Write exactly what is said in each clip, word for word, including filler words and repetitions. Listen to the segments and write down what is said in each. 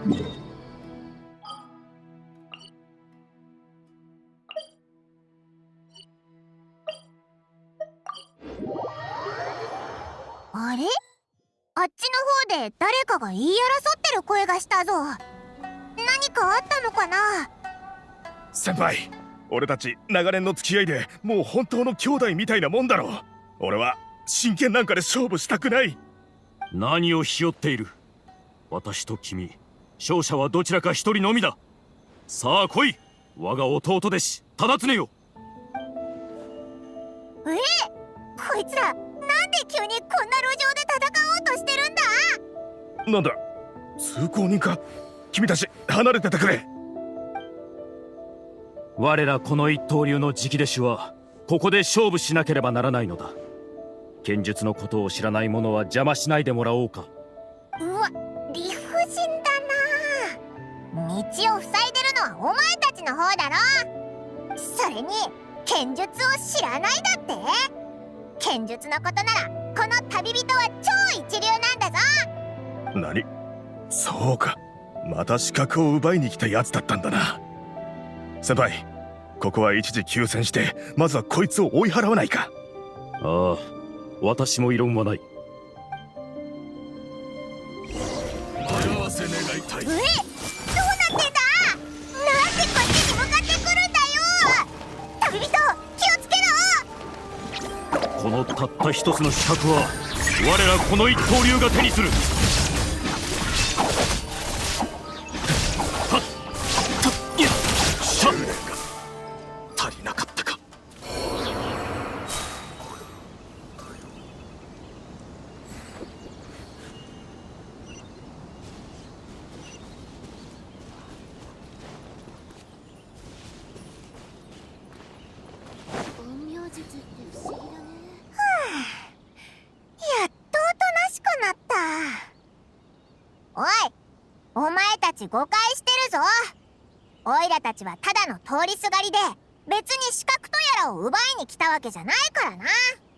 あれ？あっちの方で誰かが言い争ってる声がしたぞ。何かあったのかな？ 先輩、俺たち長年の付き合いでもう本当の兄弟みたいなもんだろう。俺は真剣なんかで勝負したくない。 何をひよっている。私と君、勝者はどちらか一人のみだ。さあ来い、我が弟弟子忠常よ。 え？こいつらなんで急にこんな路上で戦おうとしてるんだ？ なんだ、通行人か。君たち離れててくれ。 我らこの一刀流の直弟子はここで勝負しなければならないのだ。剣術のことを知らない者は邪魔しないでもらおうか。 うわ、理不尽だな。道を塞いでるのはお前たちの方だろ。それに剣術を知らないだって。剣術のことならこの旅人は超一流なんだぞ。 何？そうか、また資格を奪いに来たやつだったんだな。先輩、ここは一時休戦してまずはこいつを追い払わないか。 ああ、私も異論はない。 迷わせ願いたい。 え、どうなってんだ？なんでこっちに向かってくるんだよ。旅人、気をつけろ。 このたった一つの資格は我らこの一刀流が手にする。はっ、た、いや、しゃっ。 足りなかったか。 陰陽術って不思議だね。はあ、やっとおとなしくなった。おい、お前たち誤解してるぞ。おいらたちはただの通りすがりで別に資格とやらを奪いに来たわけじゃないからな。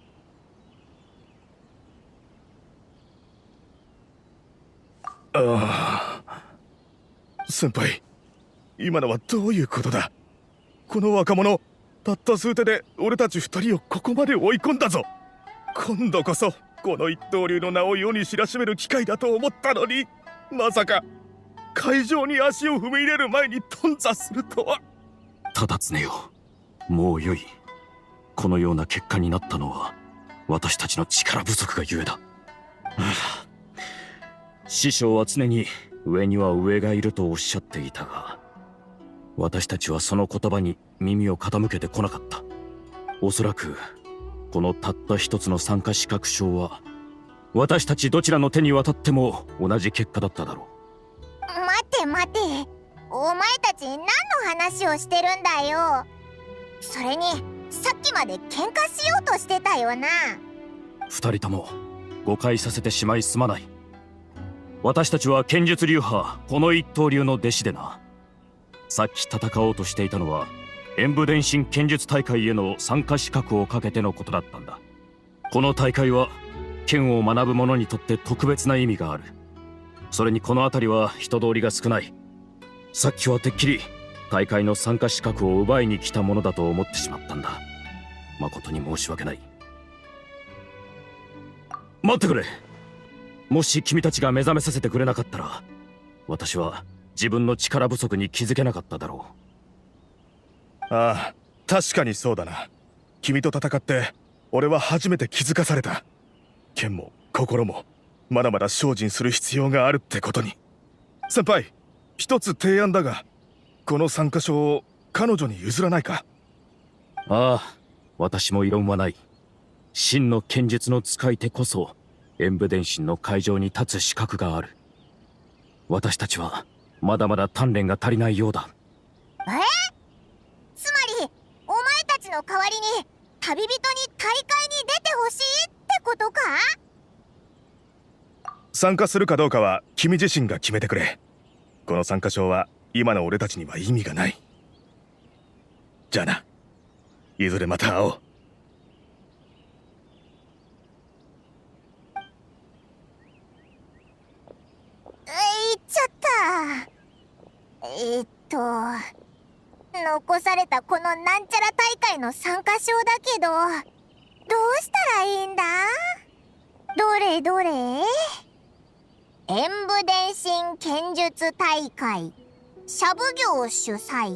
ああ、先輩、今のはどういうことだ。この若者たった数手で俺たち二人をここまで追い込んだぞ。今度こそこの一刀流の名を世に知らしめる機会だと思ったのに、まさか会場に足を踏み入れる前に頓挫するとは。 忠常よ、もうよい。このような結果になったのは私たちの力不足がゆえだ。師匠は常に上には上がいるとおっしゃっていたが、私たちはその言葉に耳を傾けてこなかった。おそらくこのたった一つの参加資格証は私たちどちらの手に渡っても同じ結果だっただろう。 待て待て、お前たち何の話をしてるんだよ。それにさっきまで喧嘩しようとしてたよな。 二人とも誤解させてしまいすまない。私たちは剣術流派この一刀流の弟子でな。さっき戦おうとしていたのは演武伝心剣術大会への参加資格をかけてのことだったんだ。この大会は剣を学ぶ者にとって特別な意味がある。それにこの辺りは人通りが少ない。さっきはてっきり大会の参加資格を奪いに来たものだと思ってしまったんだ。誠に申し訳ない。待ってくれ。もし君たちが目覚めさせてくれなかったら私は自分の力不足に気づけなかっただろう。ああ、確かにそうだな。君と戦って俺は初めて気づかされた。剣も心もまだまだ精進する必要があるってことに。先輩、一つ提案だが、この参加証を彼女に譲らないか。 ああ、私も異論はない。真の剣術の使い手こそ演武伝心の会場に立つ資格がある。私たちはまだまだ鍛錬が足りないようだ。 え？つまりお前たちの代わりに旅人に大会に出てほしいってことか？ 参加するかどうかは君自身が決めてくれ。この参加証は今の俺たちには意味がない。じゃあな、いずれまた会おう。 えいっちゃった。 えっと残されたこのなんちゃら大会の参加賞だけど、どうしたらいいんだ？どれどれ？演武伝心剣術大会シャブ業主催。うん、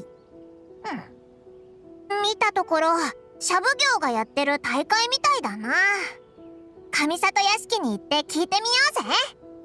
見たところシャブ業がやってる大会みたいだな。上里屋敷に行って聞いてみようぜ。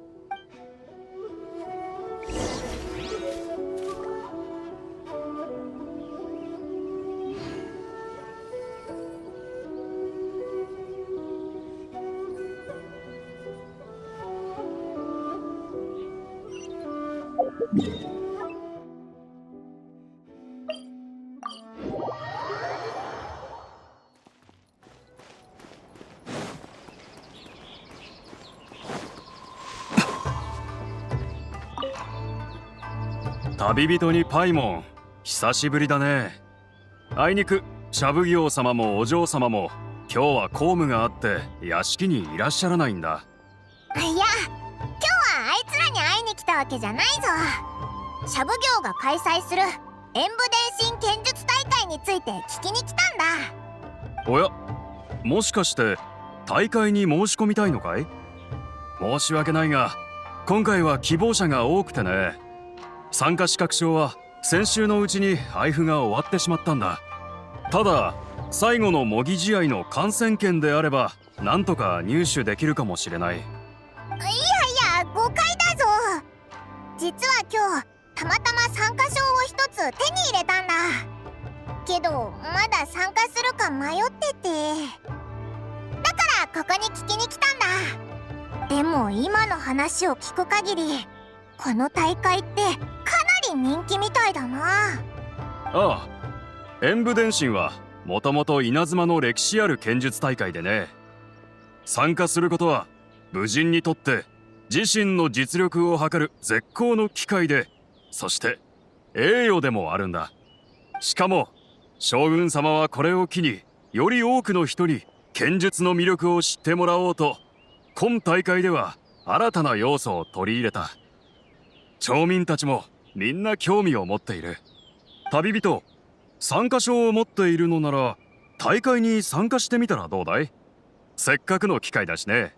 旅人にパイモン、久しぶりだね。あいにくシャブギョウ様もお嬢様も今日は公務があって屋敷にいらっしゃらないんだ。 いや、今日はあいつらに会いに来たわけじゃないぞ。シャブ業が開催する演武伝心剣術大会について聞きに来たんだ。 おや、もしかして大会に申し込みたいのかい？申し訳ないが今回は希望者が多くてね。参加資格証は先週のうちに配布が終わってしまったんだ。ただ最後の模擬試合の観戦券であればなんとか入手できるかもしれない。いやいや、誤解だぞ。実は今日たまたま参加証を一つ手に入れたんだけど、まだ参加するか迷ってて、だからここに聞きに来たんだ。でも今の話を聞く限りこの大会ってかなり人気みたいだな。 ああ、演武伝心はもともと稲妻の歴史ある剣術大会でね、参加することは武人にとって自身の実力を測る絶好の機会で、そして栄誉でもあるんだ。しかも将軍様はこれを機により多くの人に剣術の魅力を知ってもらおうと今大会では新たな要素を取り入れた。町民たちもみんな興味を持っている。旅人、参加証を持っているのなら大会に参加してみたらどうだい？せっかくの機会だしね。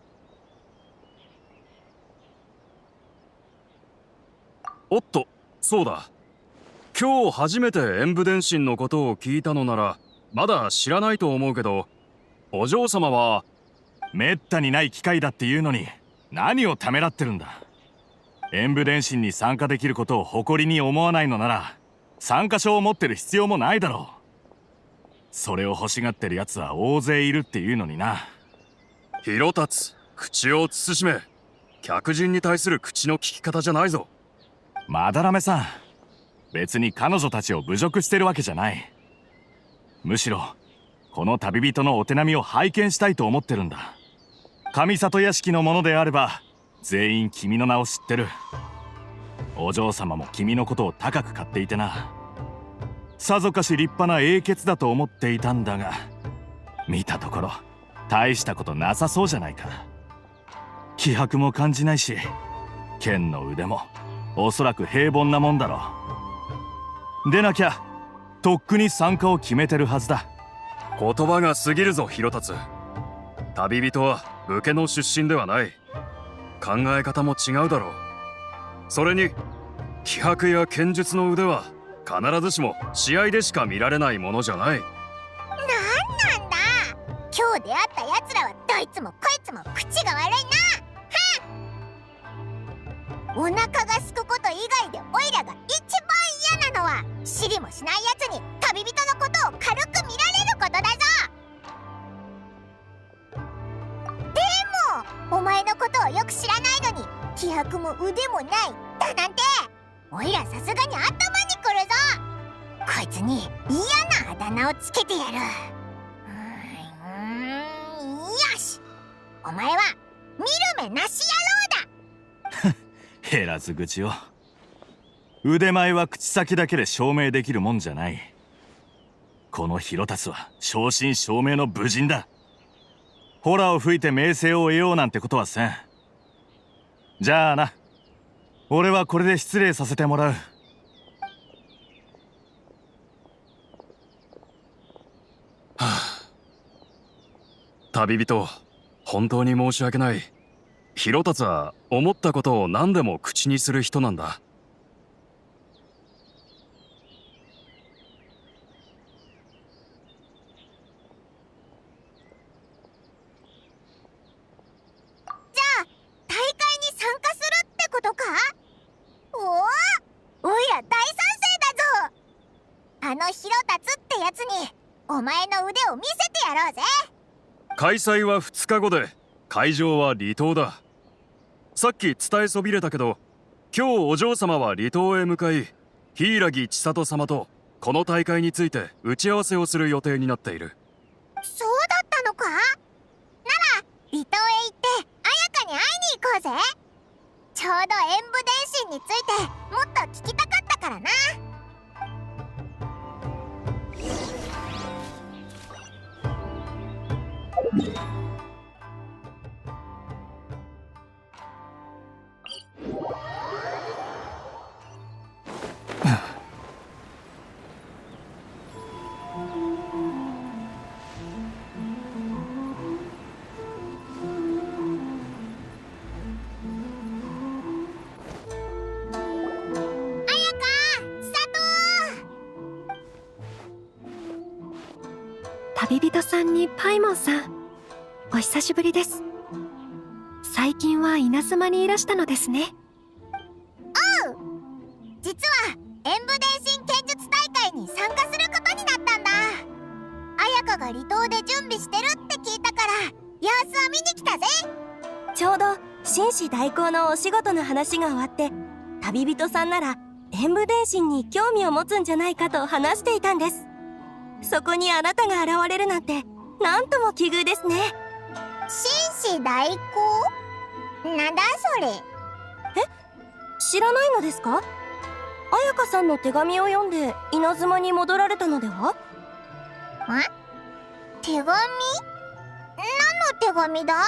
おっと、そうだ。今日初めて演武伝心のことを聞いたのならまだ知らないと思うけど、お嬢様はめったにない機会だっていうのに何をためらってるんだ。演武伝心に参加できることを誇りに思わないのなら参加証を持ってる必要もないだろう。それを欲しがってるやつは大勢いるっていうのにな。 広達、口を慎め。客人に対する口の利き方じゃないぞ。 まだらめさん、別に彼女たちを侮辱してるわけじゃない。むしろこの旅人のお手並みを拝見したいと思ってるんだ。上里屋敷のものであれば全員君の名を知ってる。お嬢様も君のことを高く買っていてな、さぞかし立派な英傑だと思っていたんだが、見たところ大したことなさそうじゃないか。気迫も感じないし剣の腕もおそらく平凡なもんだろう。でなきゃとっくに参加を決めてるはずだ。 言葉が過ぎるぞ広達。旅人は武家の出身ではない。考え方も違うだろう。それに気迫や剣術の腕は必ずしも試合でしか見られないものじゃない。 なんなんだ、今日出会ったやつらはどいつもこいつも口が悪いな。お腹がすくこと以外でオイラが一番嫌なのは知りもしないやつに旅人のことを軽く見られることだぞ。でもお前のことをよく知らないのに気迫も腕もないだなんて、オイらさすがに頭にくるぞ。こいつに嫌なあだ名をつけてやる。うーん、よし、お前は見る目なし野郎だ。 減らず口を。腕前は口先だけで証明できるもんじゃない。この広達は正真正銘の武人だ。ホラを吹いて名声を得ようなんてことはせん。じゃあな、俺はこれで失礼させてもらう。 旅人、本当に申し訳ない。広達は思ったことを何でも口にする人なんだ。 じゃあ大会に参加するってことか？おお、おいら大賛成だぞ。あの広達ってやつにお前の腕を見せてやろうぜ。 開催はふつかごで、会場は離島だ。さっき伝えそびれたけど、今日お嬢様は離島へ向かい、柊千里様とこの大会について打ち合わせをする予定になっている。 そうだったのか？なら離島へ行って綾香に会いに行こうぜ。ちょうど演武伝心についてもっと聞きたかったからな。 旅人さんにパイモンさん、お久しぶりです。最近は稲妻にいらしたのですね。 おう、実は演武伝心剣術大会に参加することになったんだ。綾香が離島で準備してるって聞いたから様子を見に来たぜ。 ちょうど紳士代行のお仕事の話が終わって、旅人さんなら演武伝心に興味を持つんじゃないかと話していたんです。そこにあなたが現れるなんて、なんとも奇遇ですね。 紳士代行？なんだそれ。 え、知らないのですか？綾香さんの手紙を読んで稲妻に戻られたのでは？ ん？手紙？何の手紙だ？ あ、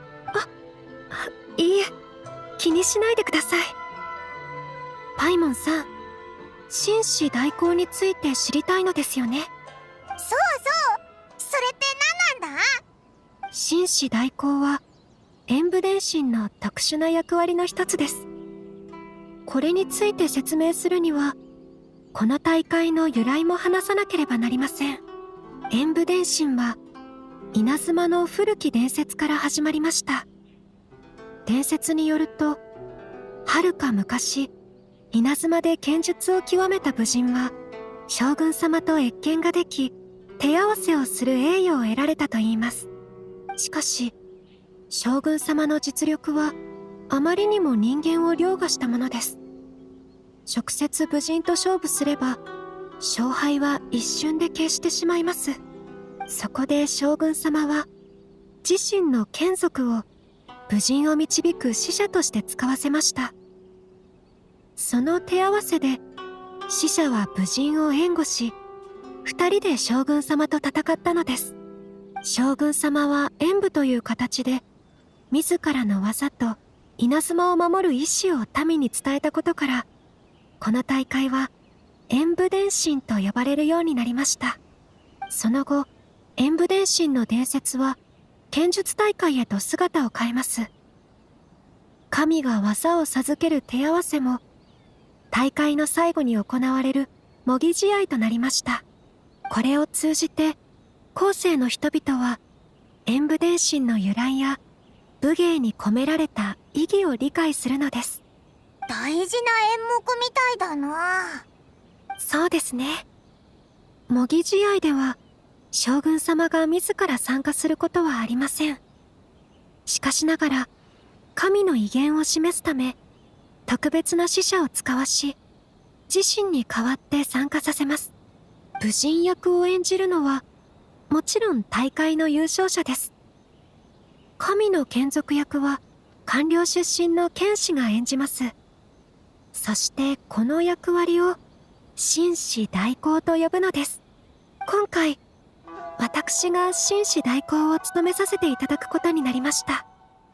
いいえ、気にしないでください。パイモンさん、紳士代行について知りたいのですよね。 そうそう、それって何なんだ？ 紳士代行は演武伝心の特殊な役割の一つです。これについて説明するには、この大会の由来も話さなければなりません。演武伝心は稲妻の古き伝説から始まりました。伝説によると、はるか昔、稲妻で剣術を極めた武人は将軍様と謁見ができ、手合わせをする栄誉を得られたといいます。しかし、将軍様の実力はあまりにも人間を凌駕したものです。直接武人と勝負すれば、勝敗は一瞬で消してしまいます。そこで将軍様は、自身の眷属を武人を導く使者として使わせました。その手合わせで、使者は武人を援護し、二人で将軍様と戦ったのです。将軍様は演武という形で、自らの技と稲妻を守る意志を民に伝えたことから、この大会は演武伝心と呼ばれるようになりました。その後、演武伝心の伝説は剣術大会へと姿を変えます。神が技を授ける手合わせも、大会の最後に行われる模擬試合となりました。これを通じて、後世の人々は演武伝心の由来や武芸に込められた意義を理解するのです。 大事な演目みたいだな。 そうですね。模擬試合では将軍様が自ら参加することはありません。しかしながら神の威厳を示すため、特別な使者を使わし、自身に代わって参加させます。武人役を演じるのはもちろん大会の優勝者です。神の眷属役は官僚出身の剣士が演じます。そしてこの役割を紳士代行と呼ぶのです。今回、私が紳士代行を務めさせていただくことになりました。 そうだ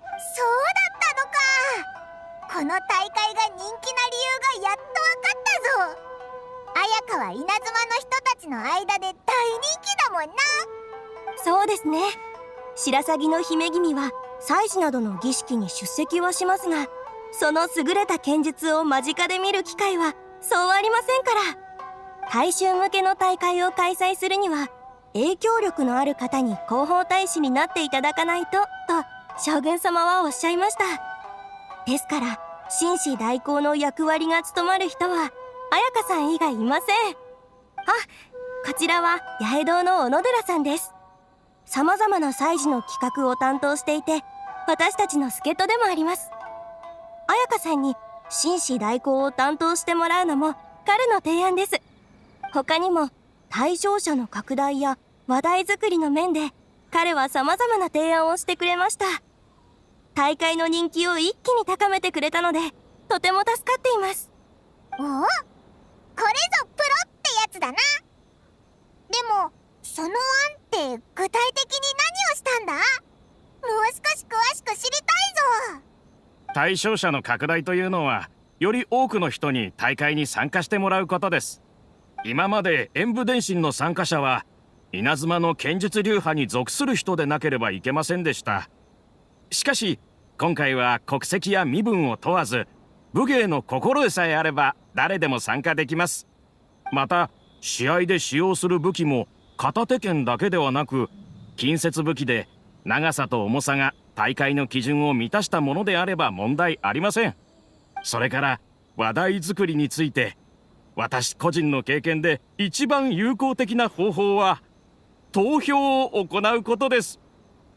ったのか。この大会が人気な理由がやっと分かったぞ。綾香は稲妻の人たちの間で大人気だもんな。 そうですね。 白鷺の姫君は祭事などの儀式に出席はしますが、その優れた剣術を間近で見る機会はそうありませんから。大衆向けの大会を開催するには影響力のある方に広報大使になっていただかないとと将軍様はおっしゃいました。ですから紳士代行の役割が務まる人は彩香さん以外いません。あ、こちらは八重堂の小野寺さんです。様々な祭事の企画を担当していて、私たちの助っ人でもあります。彩香さんに紳士代行を担当してもらうのも彼の提案です。他にも対象者の拡大や話題作りの面で彼は様々な提案をしてくれました。大会の人気を一気に高めてくれたのでとても助かっています。 おお、これぞプロってやつだな。でもその案って具体的に何をしたんだ？もう少し詳しく知りたいぞ。 対象者の拡大というのは、より多くの人に大会に参加してもらうことです。今まで演武伝心の参加者は稲妻の剣術流派に属する人でなければいけませんでした。しかし今回は国籍や身分を問わず、武芸の心得さえあれば誰でも参加できます。また試合で使用する武器も片手剣だけではなく、近接武器で長さと重さが大会の基準を満たしたものであれば問題ありません。それから話題作りについて、私個人の経験で一番有効的な方法は投票を行うことです。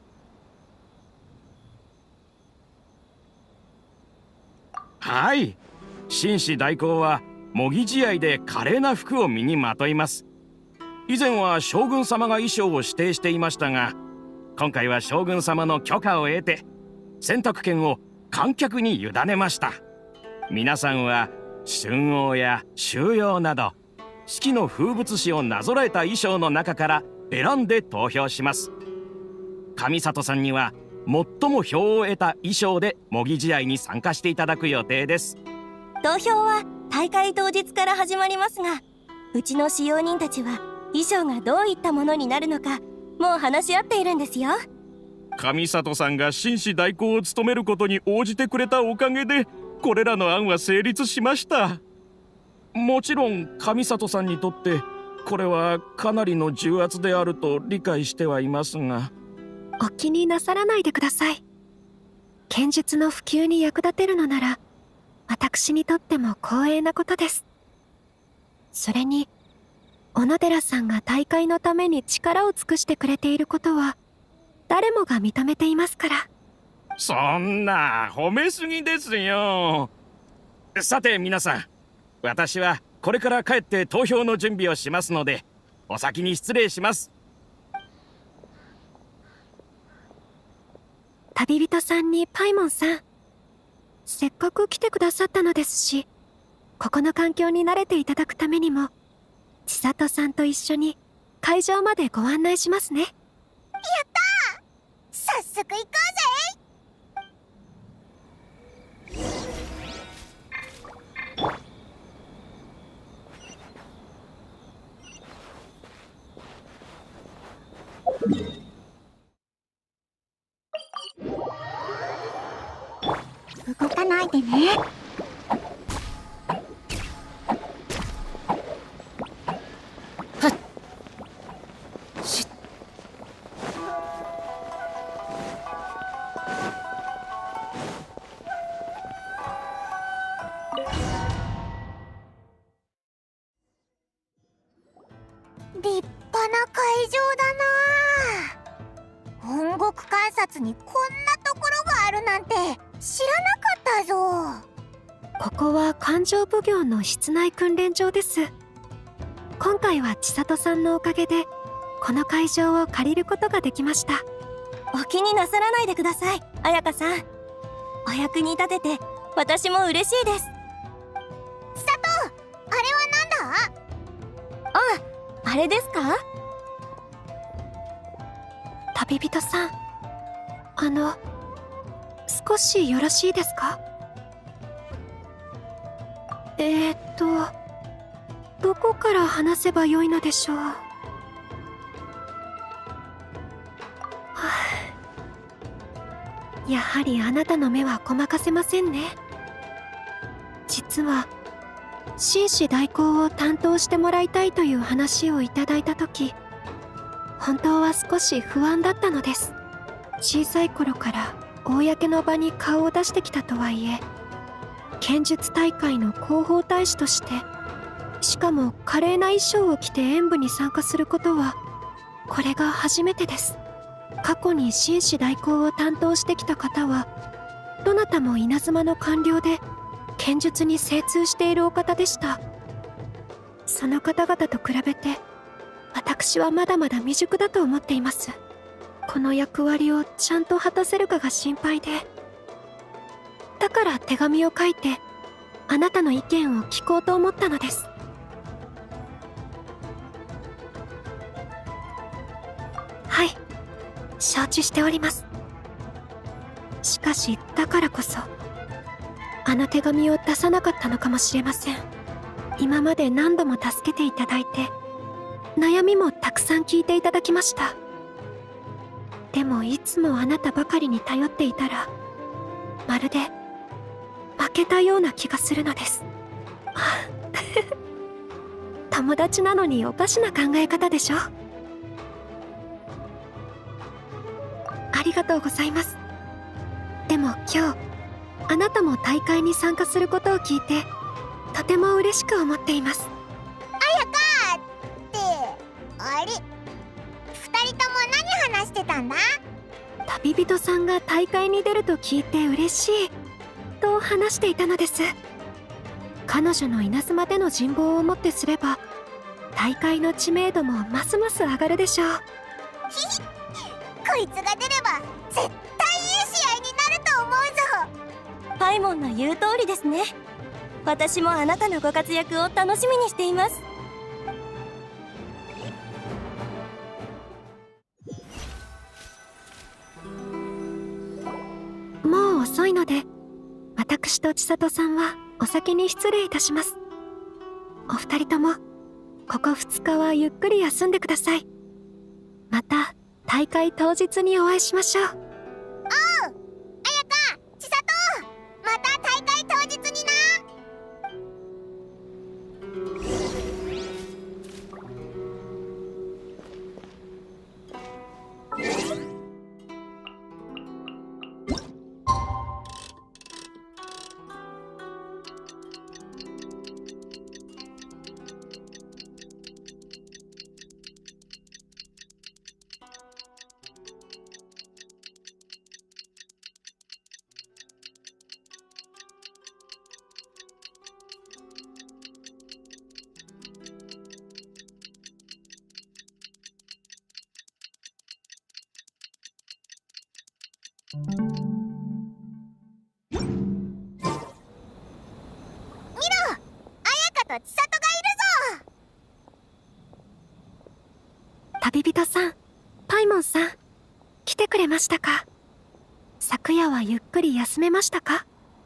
はい、紳士代行は模擬試合で華麗な服を身にまといます。以前は将軍様が衣装を指定していましたが、今回は将軍様の許可を得て選択権を観客に委ねました。皆さんは春王や秋陽など四季の風物詩をなぞらえた衣装の中から選んで投票します。上里さんには最も票を得た衣装で模擬試合に参加していただく予定です。 投票は大会当日から始まりますが、うちの使用人たちは衣装がどういったものになるのかもう話し合っているんですよ。 上里さんが紳士代行を務めることに応じてくれたおかげで、これらの案は成立しました。もちろん上里さんにとってこれはかなりの重圧であると理解してはいますが、 お気になさらないでください。剣術の普及に役立てるのなら私にとっても光栄なことです。それに小野寺さんが大会のために力を尽くしてくれていることは誰もが認めていますから。 そんな褒めすぎですよ。さて皆さん、私はこれから帰って投票の準備をしますので、お先に失礼します。 旅人さんにパイモンさん、せっかく来てくださったのですし、ここの環境に慣れていただくためにも千里さんと一緒に会場までご案内しますね。やったー、早速行こうぜ。動かないでね。立派な会場だな。本国観察にこんなところがあるなんて知らなかったぞ。 ここは勘定奉行の室内訓練場です。今回は千里さんのおかげでこの会場を借りることができました。 お気になさらないでください、彩香さん。お役に立てて私も嬉しいです。 千里、あれはなんだ？ ああ、あれですか？ 旅人さん、あの少しよろしいですか？えーっとどこから話せばよいのでしょう。はあ、 やはりあなたの目はごまかせませんね。実は紳士代行を担当してもらいたいという話をいただいた時、本当は少し不安だったのです。小さい頃から公の場に顔を出してきたとはいえ、剣術大会の広報大使として、しかも華麗な衣装を着て演舞に参加することはこれが初めてです。過去に紳士代行を担当してきた方はどなたも稲妻の官僚で剣術に精通しているお方でした。その方々と比べて私はまだまだ未熟だと思っています。この役割をちゃんと果たせるかが心配で、だから手紙を書いてあなたの意見を聞こうと思ったのです。はい、承知しております。しかしだからこそあの手紙を出さなかったのかもしれません。今まで何度も助けていただいて、悩みもたくさん聞いていただきました。でもいつもあなたばかりに頼っていたら、まるで負けたような気がするのです。友達なのにおかしな考え方でしょ。ありがとうございます。でも今日あなたも大会に参加することを聞いて、とても嬉しく思っています。 綾香ってあれ、二人とも何話してたんだ？ 旅人さんが大会に出ると聞いて嬉しいと話していたのです。彼女の稲妻での人望をもってすれば、大会の知名度もますます上がるでしょう。 ひひ、こいつが出れば絶対いい試合になると思うぞ。 パイモンの言う通りですね。私もあなたのご活躍を楽しみにしています。 もう遅いので、私と千里さんはお先に失礼いたします。お二人ともここふつかはゆっくり休んでください。また大会当日にお会いしましょう。おう、 綾香、千里、また大会当日にな。と千里がいるぞ。 旅人さん、パイモンさん、来てくれましたか？昨夜はゆっくり休めましたか？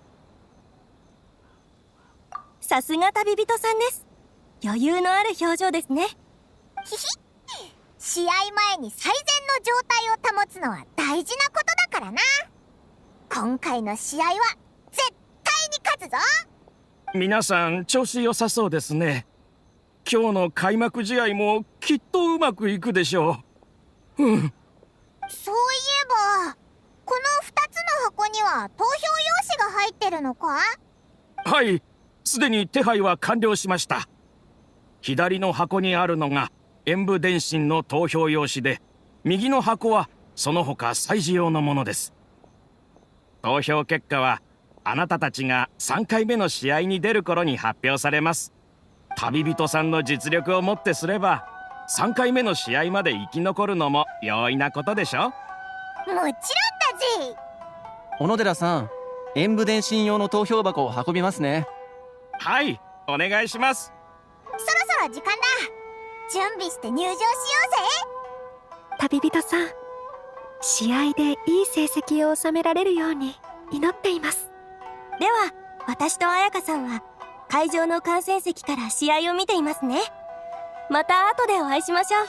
さすが旅人さんです。余裕のある表情ですね。 ひひ、試合前に最善の状態を保つのは大事なことだからな。今回の試合は絶対に勝つぞ。 皆さん調子良さそうですね。今日の開幕試合もきっとうまくいくでしょう。うん。 そういえばこのふたつの箱には投票用紙が入ってるのか？ はい、すでに手配は完了しました。左の箱にあるのが演武電信の投票用紙で、右の箱はその他催事用のものです。投票結果はあなたたちがさんかいめの試合に出る頃に発表されます。旅人さんの実力をもってすればさんかいめの試合まで生き残るのも容易なことでしょ。 もちろんだぜ。 小野寺さん、演武電信用の投票箱を運びますね。 はい、お願いします。 そろそろ時間だ。準備して入場しようぜ。 旅人さん、試合でいい成績を収められるように祈っています。 では私と彩香さんは会場の観戦席から試合を見ていますね。また後でお会いしましょう。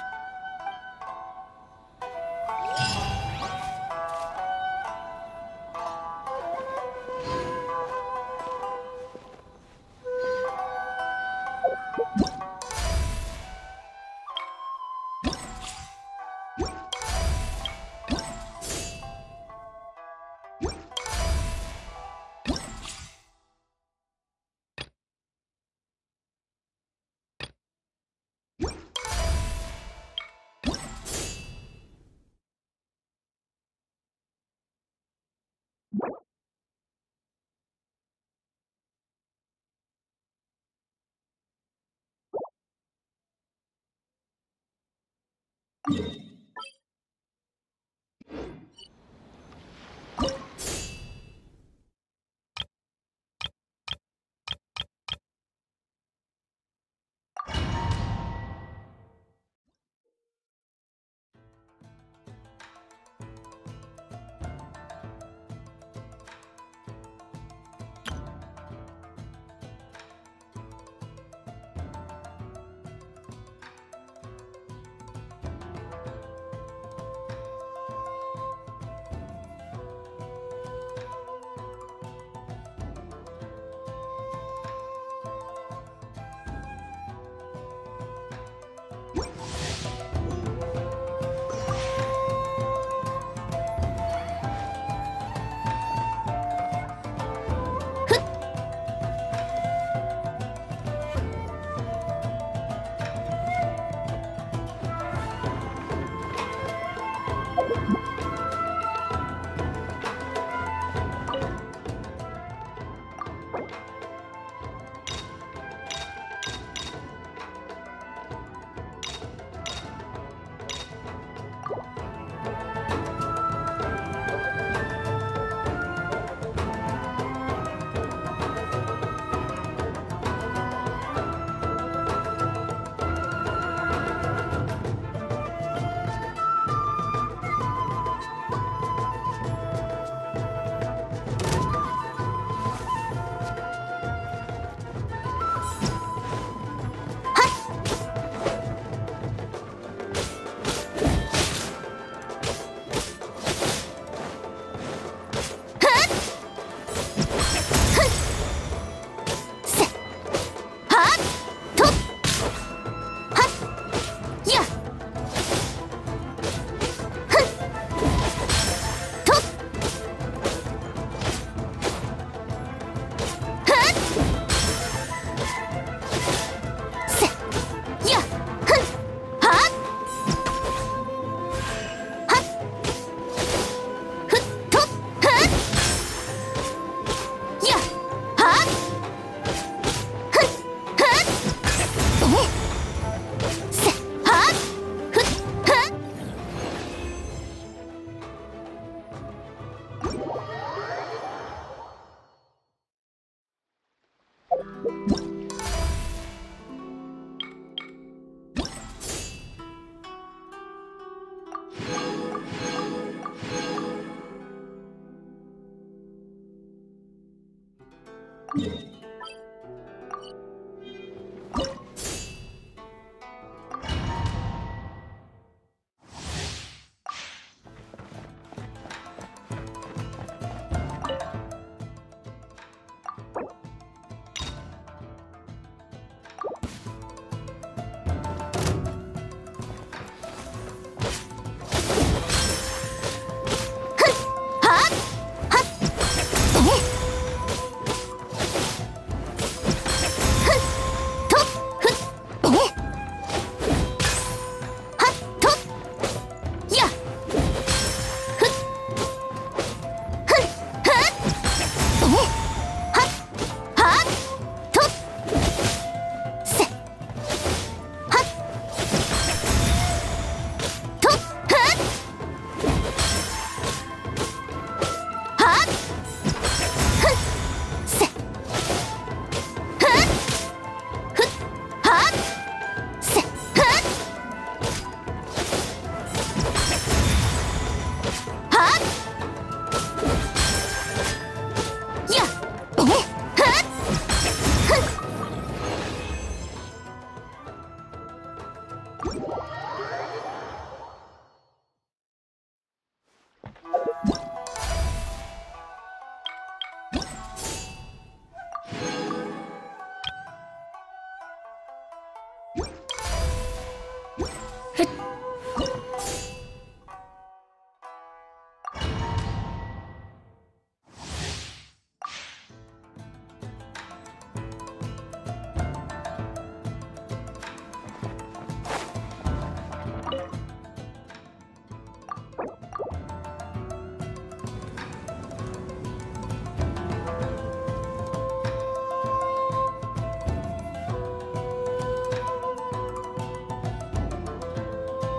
は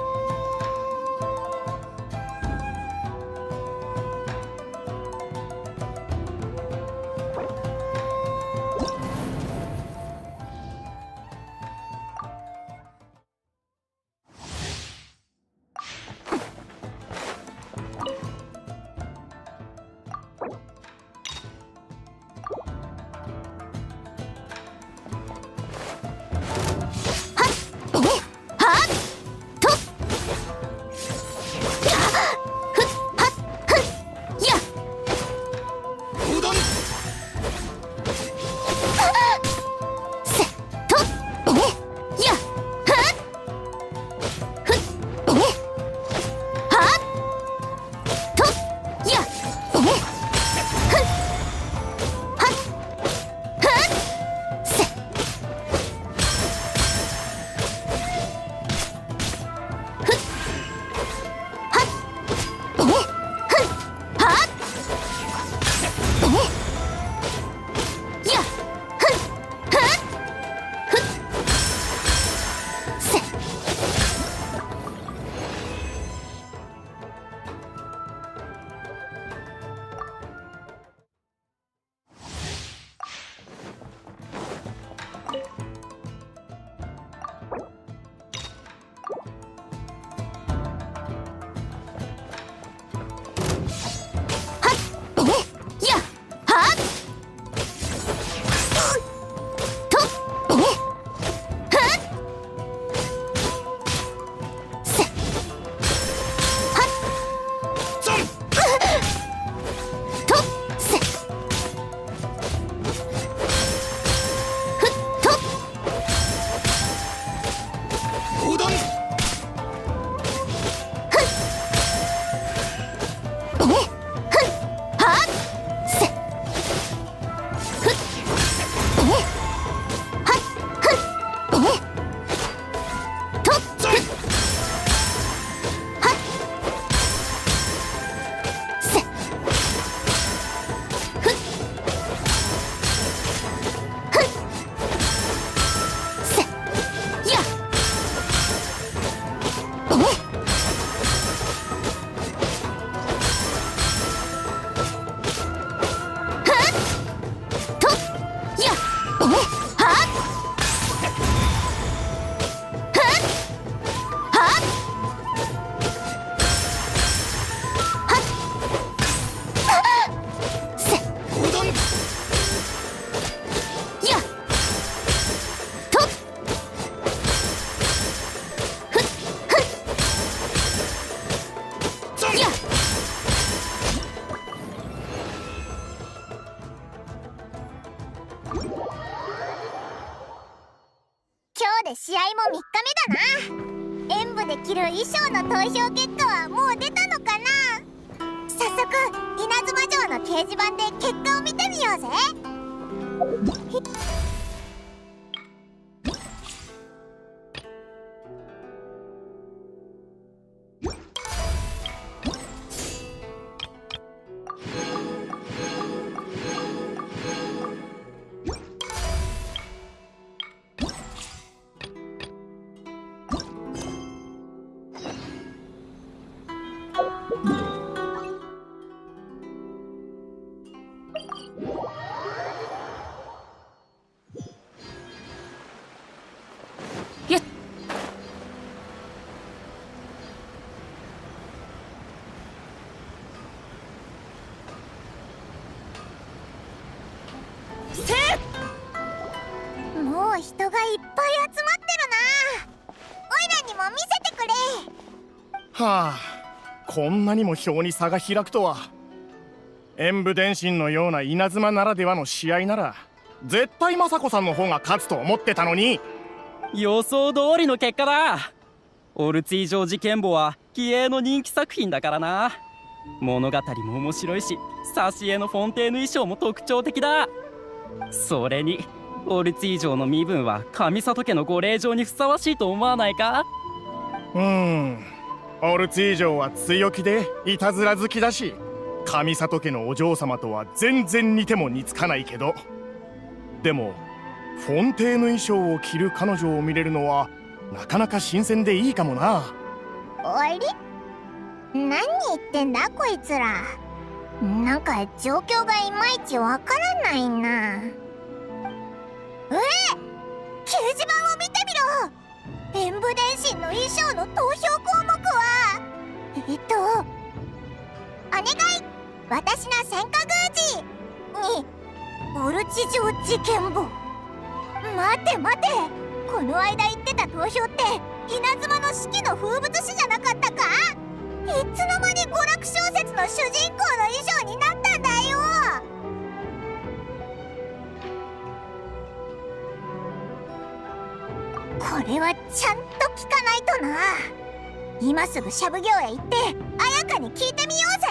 できる衣装の投票結果はもう出たのかな。早速稲妻城の掲示板で結果を見てみようぜ。もう人がいっぱい集まってるな。オイラにも見せてくれ。 はあ、こんなにも表に差が開くとは。演武伝心のような稲妻ならではの試合なら絶対雅子さんの方が勝つと思ってたのに。 予想通りの結果だ。オルツィ城事件簿は気鋭の人気作品だからな。物語も面白いし、挿絵のフォンテーヌ衣装も特徴的だ。それにオルツィ城の身分は上里家のご令嬢にふさわしいと思わないか。 うーん、オルツィ城は強気でいたずら好きだし、上里家のお嬢様とは全然似ても似つかないけど、でもフォンテーヌ衣装を着る彼女を見れるのはなかなか新鮮でいいかもな。 おいり、何言ってんだこいつら。なんか状況がいまいちわからないな。え、掲示板を見てみろ。演武伝心の衣装の投票項目はえっとお願い、私の千家宮寺にオルチ城事件簿。待て待て、この間言ってた投票って稲妻の四季の風物詩じゃなかったか。いつの間に娯楽小説の主人公の衣装になったんだよ。これはちゃんと聞かないとな。今すぐシャブ業へ行って綾香に聞いてみようぜ。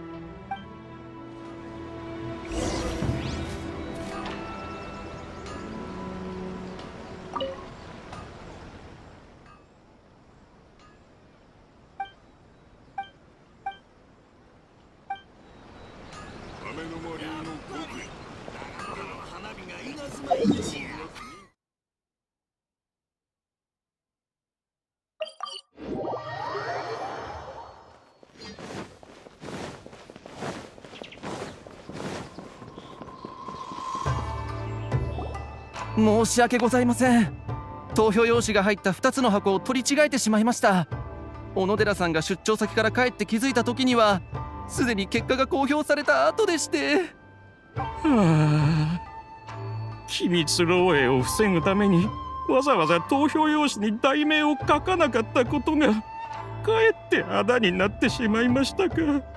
申し訳ございません。投票用紙が入ったふたつの箱を取り違えてしまいました。小野寺さんが出張先から帰って気づいた時にはすでに結果が公表された後でして。 はあ、機密漏洩を防ぐためにわざわざ投票用紙に題名を書かなかったことがかえってあだになってしまいましたか。 え、嘘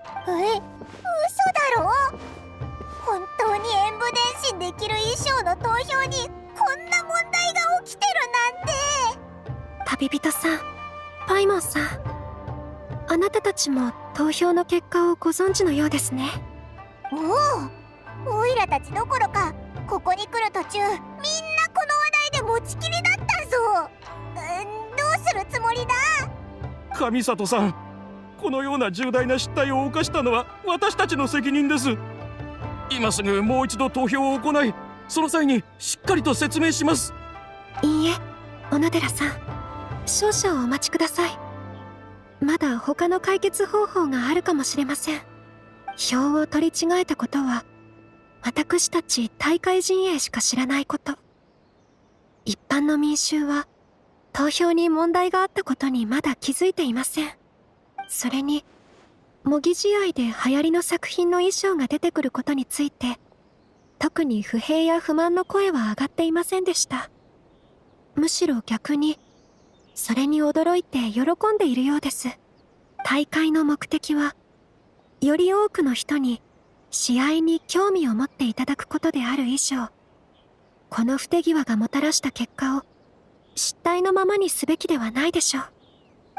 だろ。本当に演武伝心できる衣装の投票にこんな問題が起きてるなんて。 旅人さん、パイモンさん、あなたたちも投票の結果をご存知のようですね。 おお、オイラたちどころかここに来る途中みんなこの話題で持ちきりだったぞ。うん、どうするつもりだ。 上里さん、このような重大な失態を犯したのは私たちの責任です。今すぐもう一度投票を行い、その際にしっかりと説明します。 いいえ、小野寺さん、少々お待ちください。まだ他の解決方法があるかもしれません。票を取り違えたことは私たち大会陣営しか知らないこと。一般の民衆は投票に問題があったことにまだ気づいていません。それに模擬試合で流行りの作品の衣装が出てくることについて特に不平や不満の声は上がっていませんでした。むしろ逆にそれに驚いて喜んでいるようです。大会の目的はより多くの人に試合に興味を持っていただくことである以上、この不手際がもたらした結果を失態のままにすべきではないでしょう。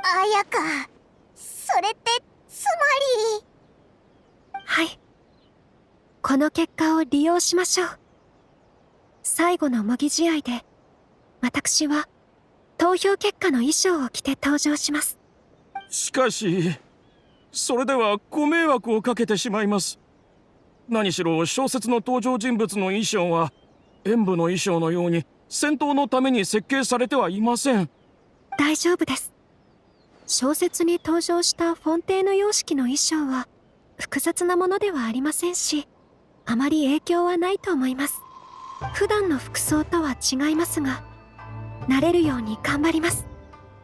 綾香、それってつまり。 はい。この結果を利用しましょう。最後の模擬試合で、私は投票結果の衣装を着て登場します。 しかし、それではご迷惑をかけてしまいます。何しろ小説の登場人物の衣装は演武の衣装のように戦闘のために設計されてはいません。 大丈夫です。小説に登場したフォンテーヌ様式の衣装は複雑なものではありませんし、あまり影響はないと思います。普段の服装とは違いますが、慣れるように頑張ります。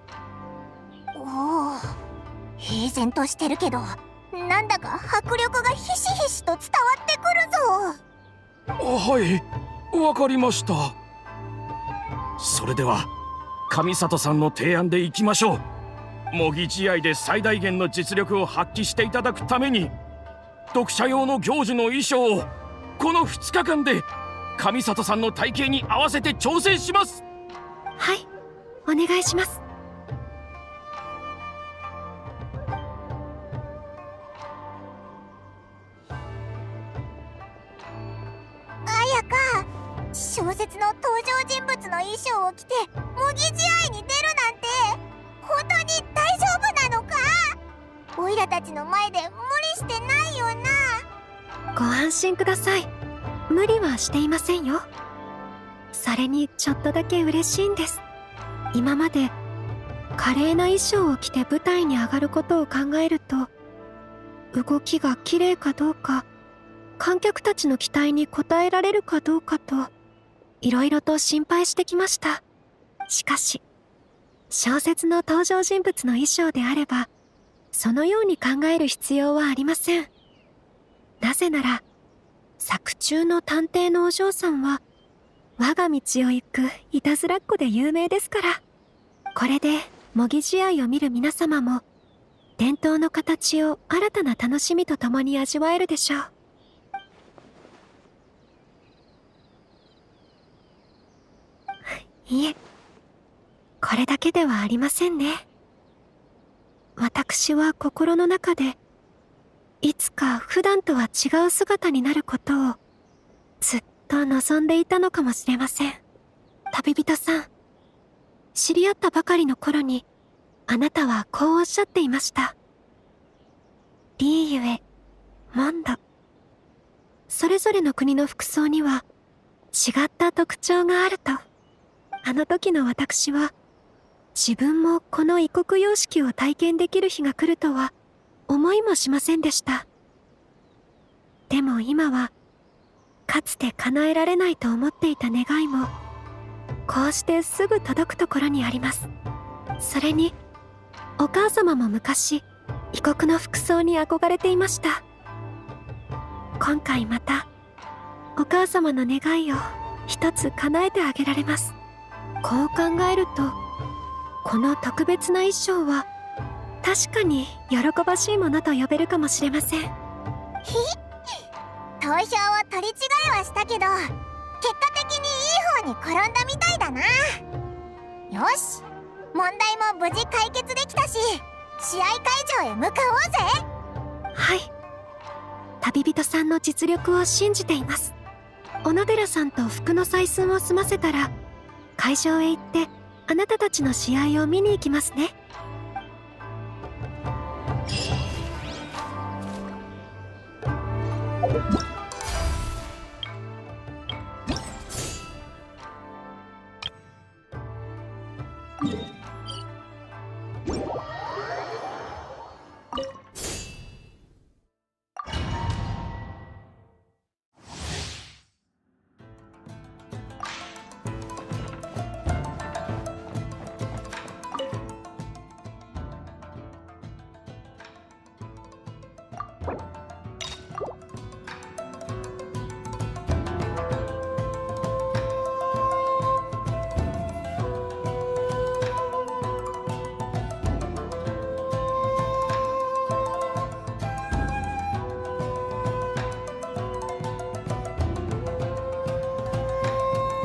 おお、平然としてるけど、なんだか迫力がひしひしと伝わってくるぞ。 はい、わかりました。それでは上里さんの提案でいきましょう。模擬試合で最大限の実力を発揮していただくために、読者用の行事の衣装をこのふつかかんで上里さんの体型に合わせて調整します。 はい、お願いします。 綾香、小説の登場人物の衣装を着て模擬試合に出るなんて本当に大丈夫なのか？オイラたちの前で無理してないよな？ ご安心ください。無理はしていませんよ。それにちょっとだけ嬉しいんです。今まで華麗な衣装を着て舞台に上がることを考えると、動きが綺麗かどうか、観客たちの期待に応えられるかどうかと、いろいろと心配してきました。しかし、小説の登場人物の衣装であれば、そのように考える必要はありません。なぜなら、作中の探偵のお嬢さんは、我が道を行くいたずらっ子で有名ですから。これで模擬試合を見る皆様も、伝統の形を新たな楽しみとともに味わえるでしょう。いえ、これだけではありませんね。私は心の中で、いつか普段とは違う姿になることをずっと望んでいたのかもしれません。旅人さん、知り合ったばかりの頃にあなたはこうおっしゃっていました。リーユエ、モンド。それぞれの国の服装には違った特徴があると。あの時の私は、自分もこの異国様式を体験できる日が来るとは思いもしませんでした。でも今は、かつて叶えられないと思っていた願いも、こうしてすぐ届くところにあります。それに、お母様も昔、異国の服装に憧れていました。今回また、お母様の願いを一つ叶えてあげられます。こう考えると、この特別な衣装は確かに喜ばしいものと呼べるかもしれません。ひ投票を取り違えはしたけど、結果的にいい方に転んだみたいだな。よし、問題も無事解決できたし、試合会場へ向かおうぜ。 はい、旅人さんの実力を信じています。小野寺さんと服の採寸を済ませたら、会場へ行ってあなたたちの試合を見に行きますね。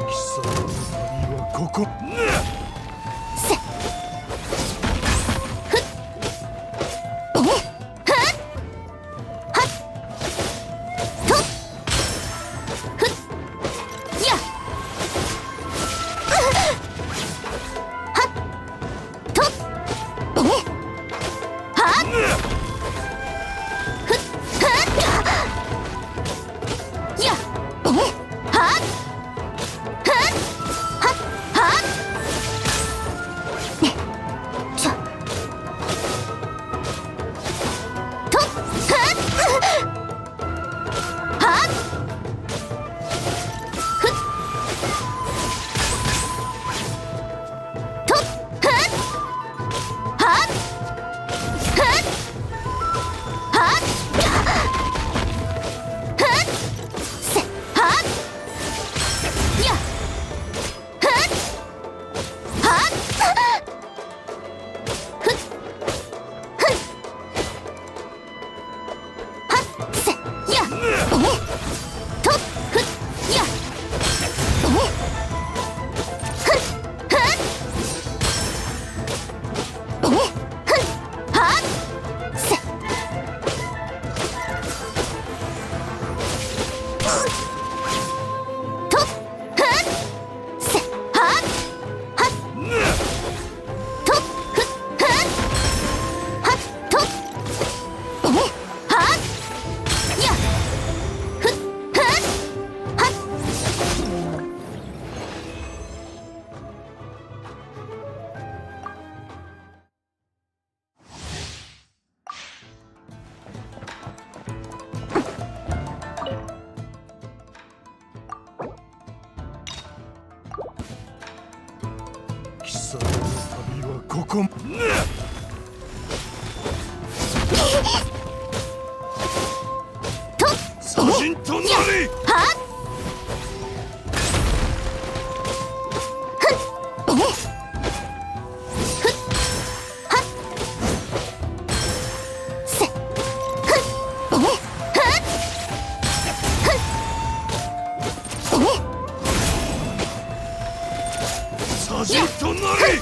ここふこと左陣となれ。 はっ左陣となれ。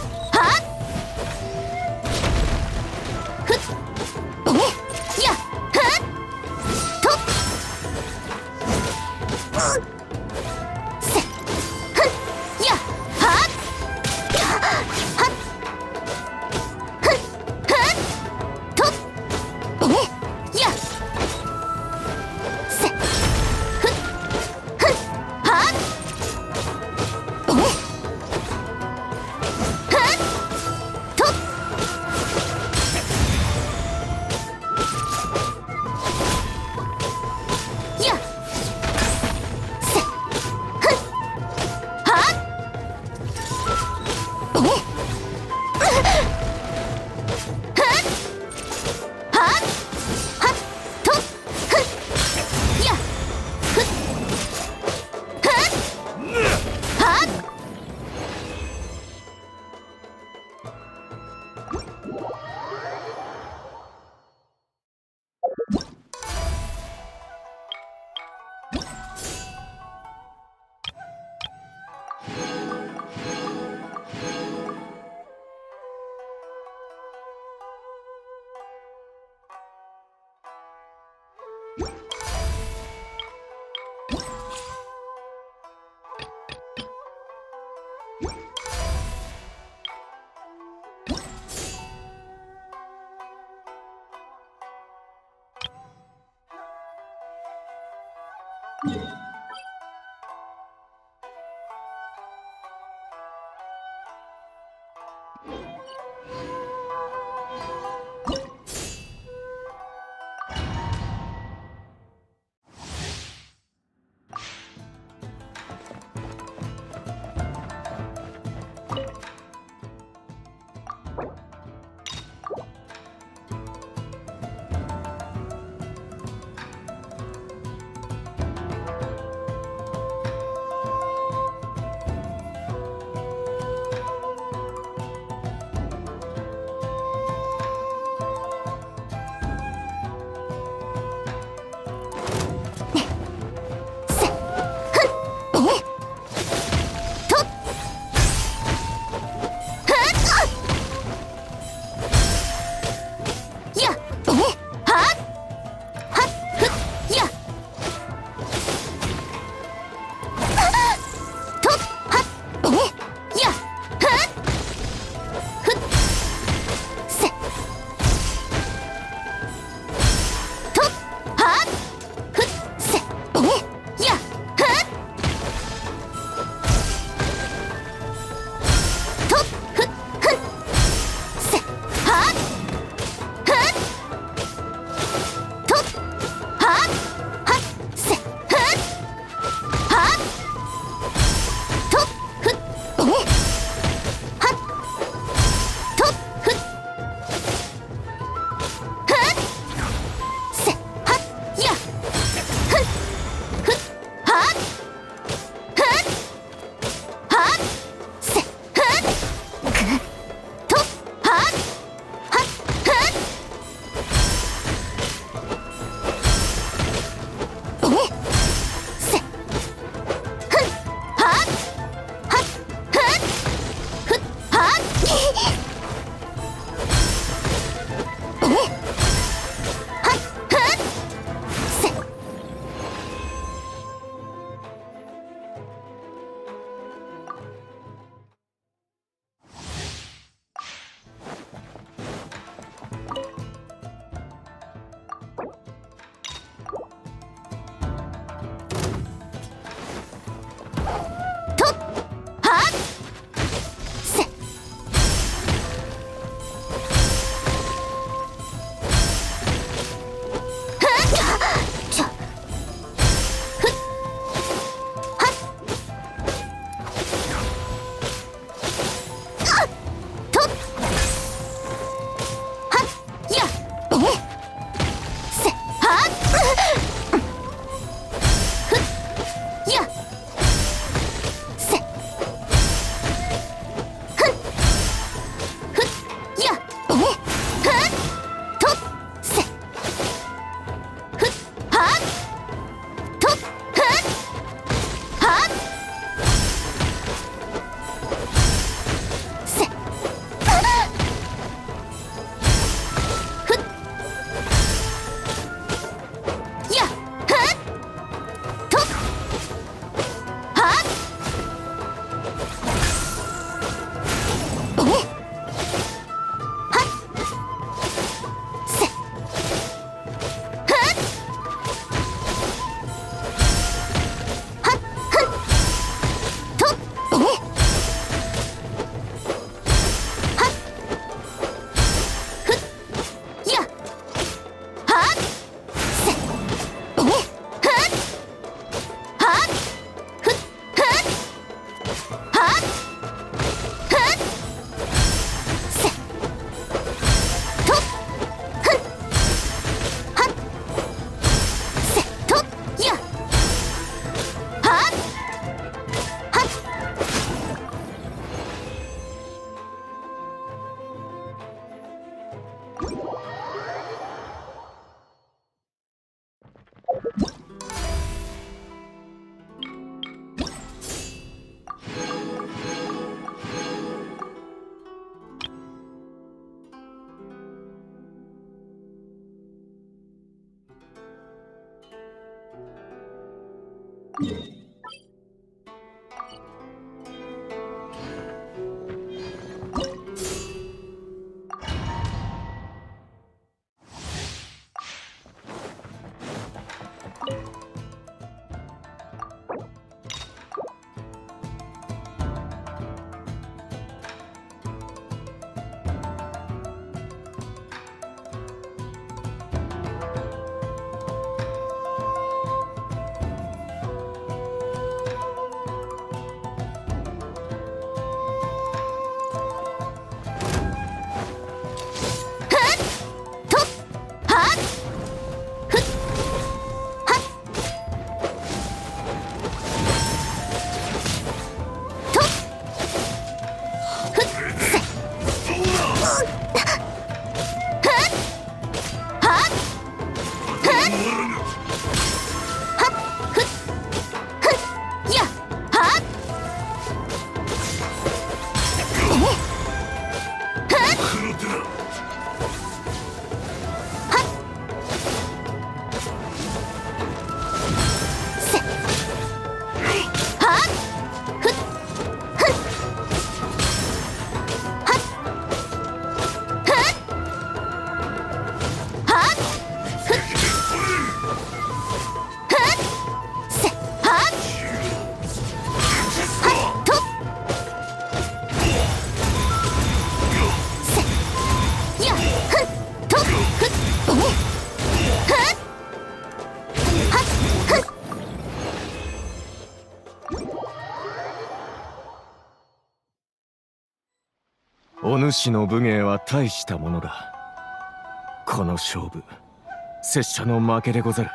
お主の武芸は大したものだ。この勝負、拙者の負けでござる。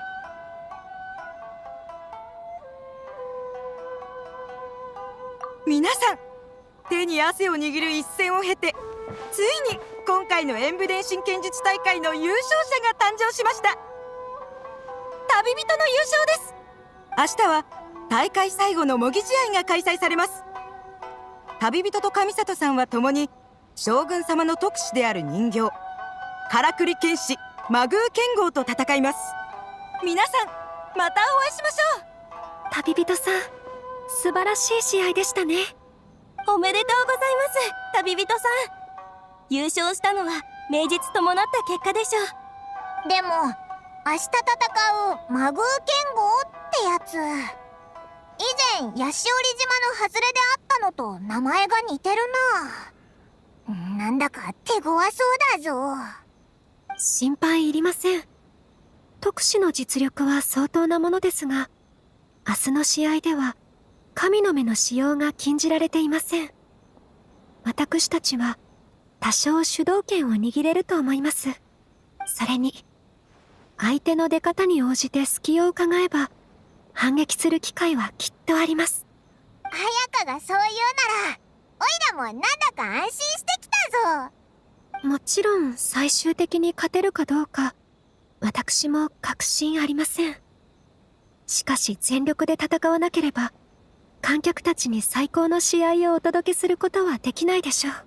皆さん、手に汗を握る一戦を経て、ついに今回の演武伝心剣術大会の優勝者が誕生しました。旅人の優勝です。明日は大会最後の模擬試合が開催されます。旅人と上里さんは共に将軍様の特使である人形からくり剣士マグー剣豪と戦います。皆さん、またお会いしましょう。 旅人さん、素晴らしい試合でしたね。 おめでとうございます、旅人さん。優勝したのは名実伴った結果でしょう。 でも明日戦うマグー剣豪ってやつ、以前ヤシオリ島の外れであったのと名前が似てるな。なんだか手強そうだぞ。 心配いりません。特使の実力は相当なものですが、明日の試合では神の目の使用が禁じられていません。私たちは多少主導権を握れると思います。それに相手の出方に応じて隙を伺えば反撃する機会はきっとあります。 綾香がそう言うならおいらもなんだか安心してきたぞ。 もちろん最終的に勝てるかどうか私も確信ありません。しかし全力で戦わなければ観客たちに最高の試合をお届けすることはできないでしょう。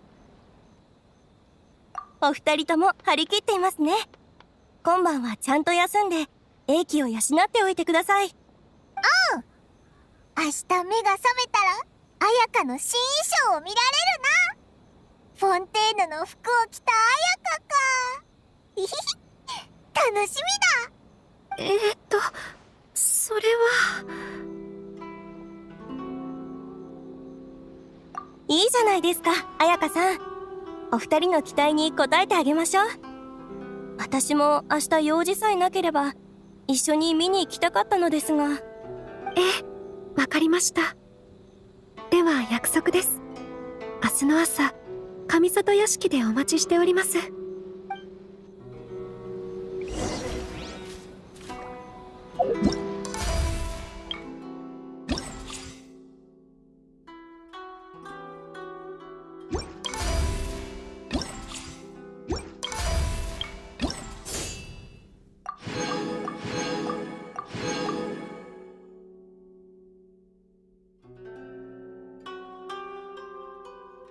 お二人とも張り切っていますね。今晩はちゃんと休んで英気を養っておいてください。 うん。明日目が覚めたら綾香の新衣装を見られるな。フォンテーヌの服を着た綾香か。ひひひ、楽しみだ。 えーっとそれは。 いいじゃないですか、綾香さん。お二人の期待に応えてあげましょう。私も明日用事さえなければ一緒に見に行きたかったのですが。 ええ、わかりました。では約束です。明日の朝、上里屋敷でお待ちしております。